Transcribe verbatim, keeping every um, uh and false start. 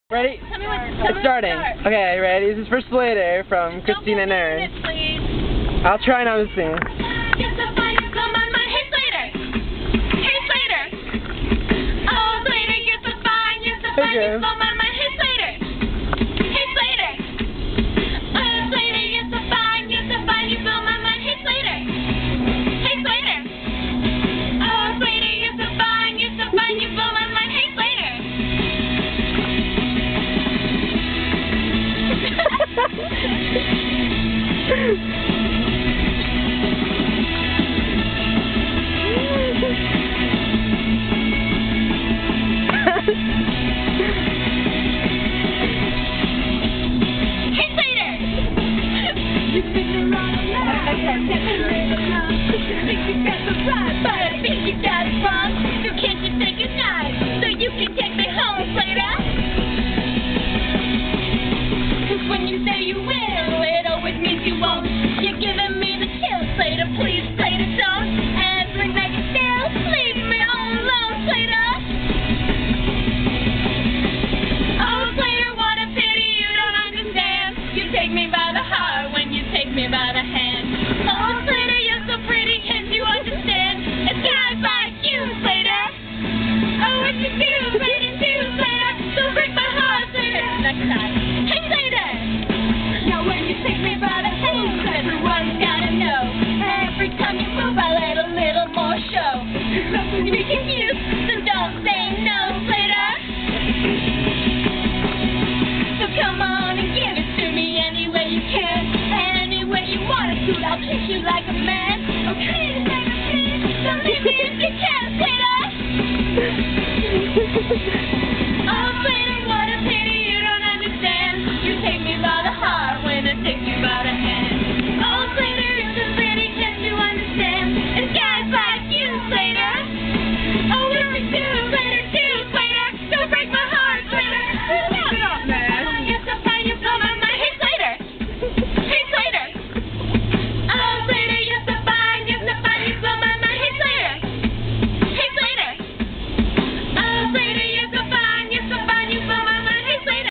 Ready? Tell me what, tell It's me starting. Start. Okay, ready? This is for Slater from Christina and Erin. It, please. I'll try not to sing. Hey Slater! Hey Slater! Oh Slater, you're so fine, you're so fine, Okay. you blow my mind. Hey Slater! Hey Slater! Oh Slater, you're so fine, you're so fine, you blow my mind. Hey Slater! Hey Slater! Oh Slater, you're so fine, you're so fine, you blow my mind. Hey Slater! Me by the hand. Oh, Slater, you're so pretty, can't you understand? It's guys like you, Slater. Oh, what you do, Slater, do, Slater. Don't break my heart, Slater. Next time.